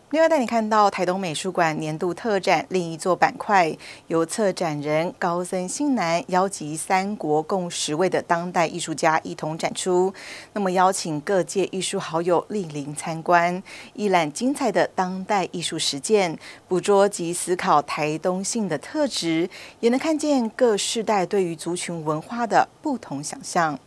另外带你看到台东美术馆年度特展另一座板块，由策展人高森信男邀集3国共10位的当代艺术家一同展出。那么邀请各界艺术好友莅临参观，一览精彩的当代艺术实践，捕捉及思考台东性的特质，也能看见各世代对于族群文化的不同想象。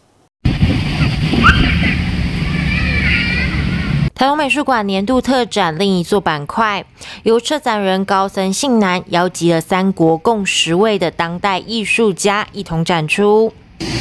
台东美术馆年度特展另一座板块，由策展人高森信男邀集了3国共10位的当代艺术家一同展出。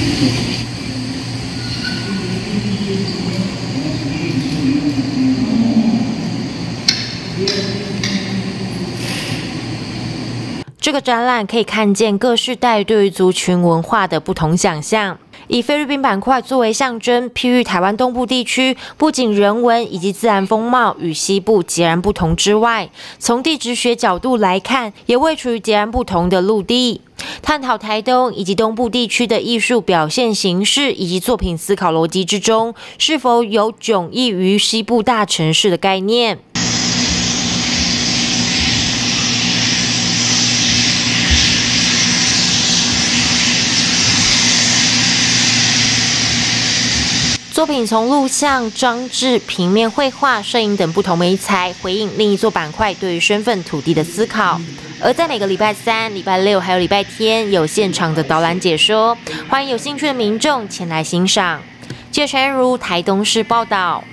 这个展览可以看见各世代对于族群文化的不同想象。以菲律宾板块作为象征，譬喻台湾东部地区不仅人文以及自然风貌与西部截然不同之外，从地质学角度来看，也位处于截然不同的陆地。探讨台东以及东部地区的艺术表现形式以及作品思考逻辑之中，是否有迥异于西部大城市的概念。作品从录像、装置、平面绘画、摄影等不同媒材，回应另一座板块对于身份、土地的思考。而在每个礼拜3、礼拜6还有礼拜天，有现场的导览解说，欢迎有兴趣的民众前来欣赏。记者陈如台东市报道。